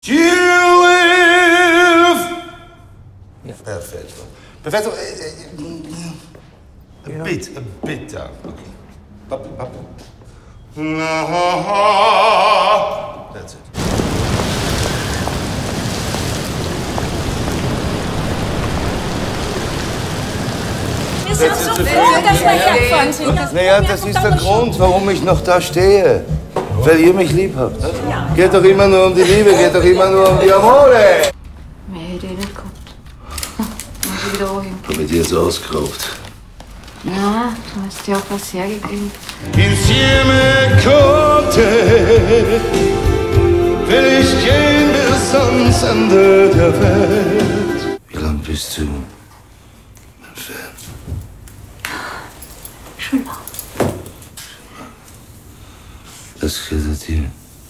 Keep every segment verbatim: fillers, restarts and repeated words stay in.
You live. Ja. Perfetto. Perfetto. A bit, a bit down. Okay. Up, up. That's it. Wir sind so froh, dass wir hergefahren sind. Naja, das ist der Grund, warum ich noch da stehe. Weil ihr mich lieb habt. Geht doch immer nur um die Liebe, geht doch immer nur um die Amore. Mehr hätte ich nicht gehabt. Muss ich wieder anhören. Hab ich dir jetzt ausgeraubt. Nein, du hast dir auch was hergegeben. Insieme con te will ich gehen bis ans Ende der Welt. Wie lang bist du mein Fan? Schon lang. Das gehört dir.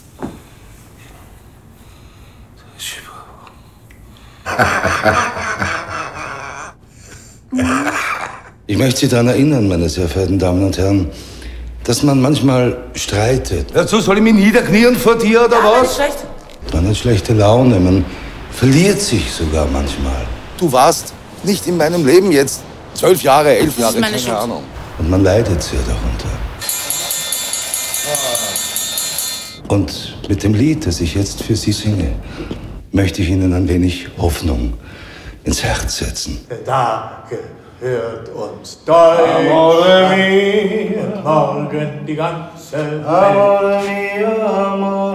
Ich möchte Sie daran erinnern, meine sehr verehrten Damen und Herren, dass man manchmal streitet. Dazu soll ich mich niederknien vor dir, oder Ja, was? ist schlecht. Man hat schlechte Laune, man verliert sich sogar manchmal. Du warst nicht in meinem Leben jetzt zwölf Jahre, elf Jahre, meine keine Schuld. Ahnung. Und man leidet sehr darunter. Und mit dem Lied, das ich jetzt für Sie singe, möchte ich Ihnen ein wenig Hoffnung ins Herz setzen. Da gehört uns Deutschland Amore mia, und morgen die ganze Welt. amore mia, amore